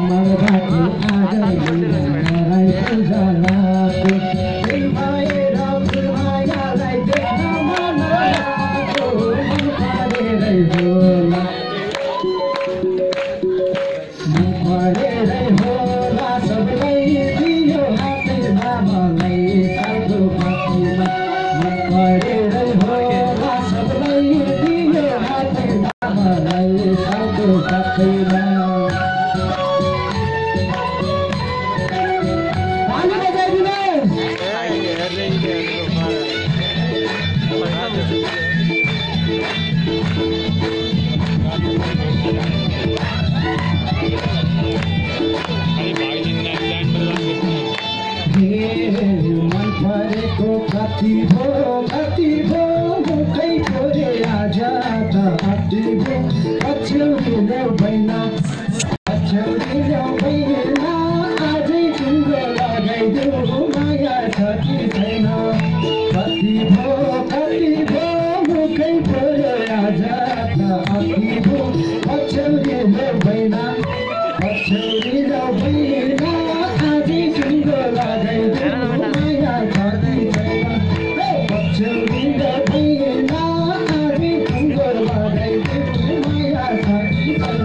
Pachheurileu Baina Pachheurileu Baina आजै तिम्रो लगाइदेऊ माया छ कि छैन कति भो मुखै पर्यो आज त अति भो Pachheurileu Baina Pachheurileu Baina आजै तिम्रो लगाइदेऊ माया छ कि छैन Pachheurileu Baina आजै तिम्रो लगाइदेऊ माया छ कि छैन।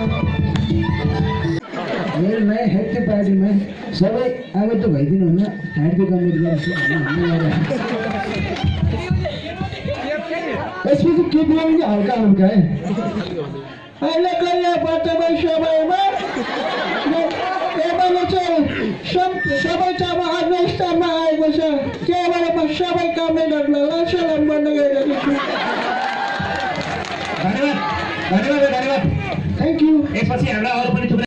मैं हेड पार्टी में सब आगे तो भाई दिन होना हेड के काम इसमें तो क्यों बोलेंगे हल्का हल्का है अलग अलग बातें में शबाई में ये वाले तो शबाई चाबा अनस्टा में आए बसा क्या वाले बस शबाई काम में डरना लाशा लंबा नगे धन्यवाद थैंक यू एक पासी हमरा और पनि